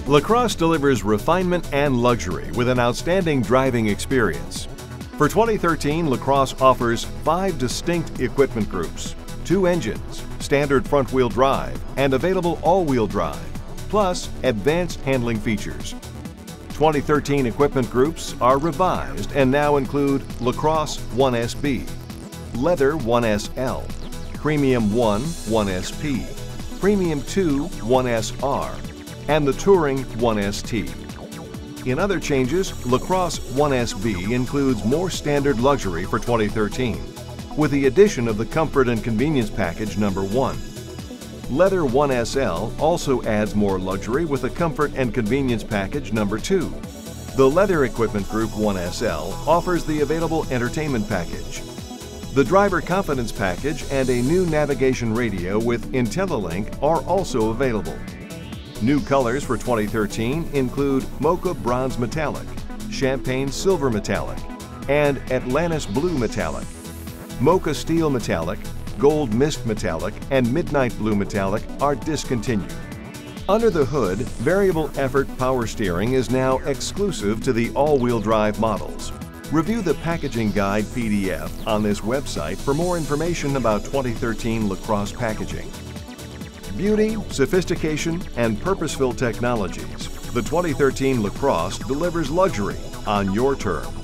LaCrosse delivers refinement and luxury with an outstanding driving experience. For 2013, LaCrosse offers 5 distinct equipment groups, 2 engines, standard front-wheel drive, and available all-wheel drive, plus advanced handling features. 2013 equipment groups are revised and now include LaCrosse 1SB, Leather 1SL, Premium 1 1SP, Premium 2 1SR, and the Touring 1ST. In other changes, LaCrosse 1SB includes more standard luxury for 2013, with the addition of the Comfort and Convenience Package number 1. Leather 1SL also adds more luxury with the Comfort and Convenience Package number 2. The Leather Equipment Group 1SL offers the available Entertainment Package. The Driver Confidence Package and a new navigation radio with IntelliLink are also available. New colors for 2013 include Mocha Bronze Metallic, Champagne Silver Metallic, and Atlantis Blue Metallic. Mocha Steel Metallic, Gold Mist Metallic, and Midnight Blue Metallic are discontinued. Under the hood, variable effort power steering is now exclusive to the all-wheel drive models. Review the packaging guide PDF on this website for more information about 2013 LaCrosse packaging. Beauty, sophistication, and purposeful technologies, the 2013 LaCrosse delivers luxury on your terms.